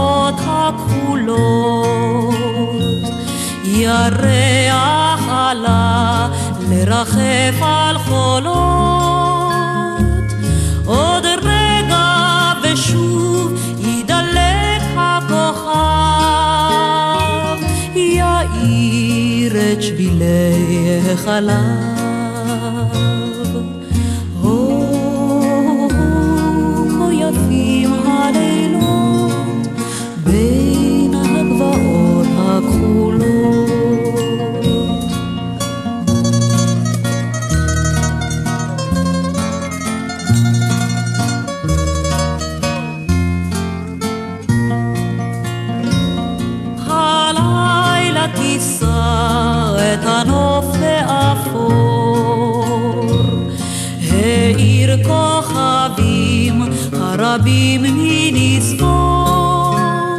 הגבעות הכחולות, ירח עלה לרחף על חולות, עוד רגע ושוב ידלק הכוכב, יאיר את שבילי החלב. יפים הלילות בין הגבעות הכחולות. הלילה תישא את הנוף באפור, העיר כוכבים הרבים מנספור,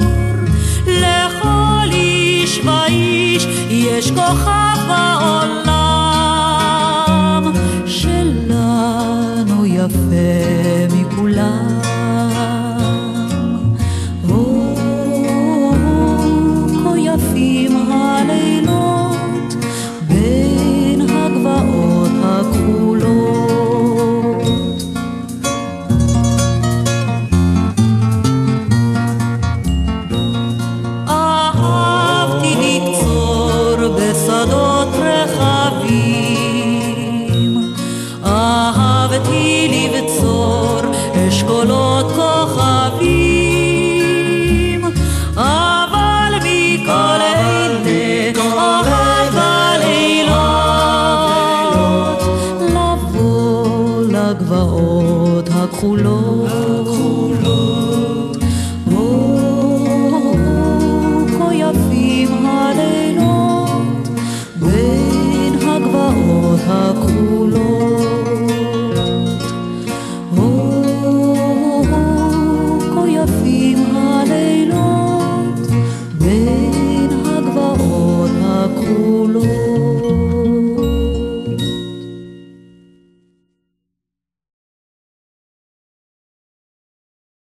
לכל איש ואיש יש כוכב בעולם, שלנו יפה מכולם. כה יפים הלילות בין הגבעות הכחולות. בשדות רחבים אהבתי לבצור אשכולות כוכבים, אבל מכל אלה אוהב בלילות לבוא לגבעות הכחולות. כה יפים הלילות בין הגבעות הכחולות. כה יפים הלילות בין הגבעות הכחולות.